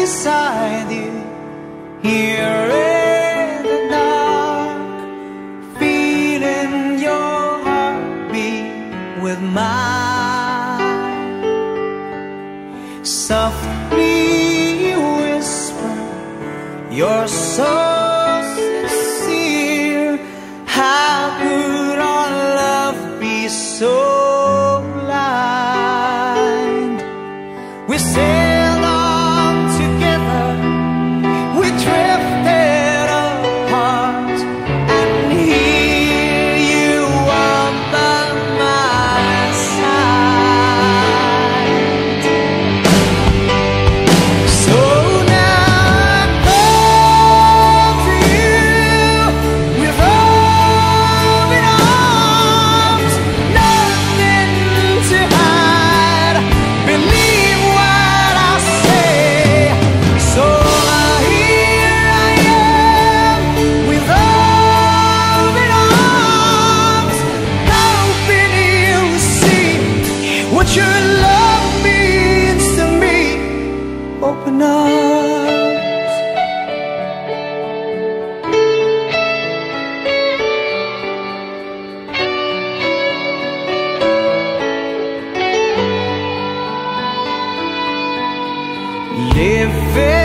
beside you, here in the dark, feeling your heartbeat with mine. Softly whisper, you're so sincere. How could our love be so blind? We sailed on together, we drifted apart, and here you are by my side. So now I come to you with open arms, nothing to hide. Believe what I say. So here I am with open arms, hoping you'll see what your love means to me. Open arms. Living